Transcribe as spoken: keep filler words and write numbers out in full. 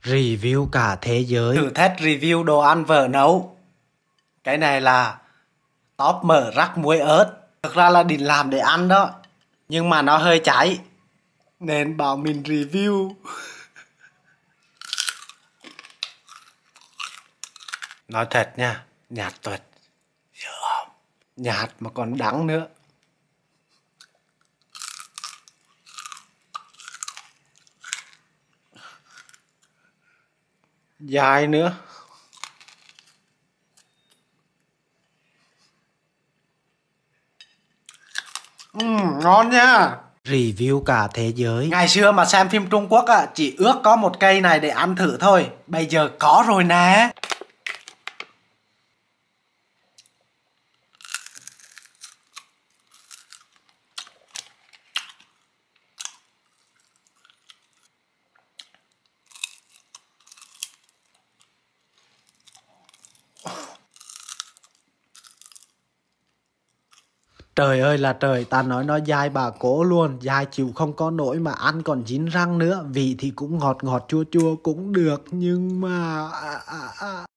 Review cả thế giới. Thử thách review đồ ăn vợ nấu. Cái này là tóp mỡ rắc muối ớt. Thực ra là định làm để ăn đó, nhưng mà nó hơi cháy nên bảo mình review. Nói thật nha, nhạt tuyệt. Nhạt mà còn đắng nữa. Dài nữa. Uhm, ngon nha. Review cả thế giới. Ngày xưa mà xem phim Trung Quốc á, chỉ ước có một cây này để ăn thử thôi. Bây giờ có rồi nè. Trời ơi là trời, ta nói nó dai bà cố luôn, dai chịu không có nổi mà ăn còn dính răng nữa. Vị thì cũng ngọt ngọt chua chua cũng được, nhưng mà... À, à, à.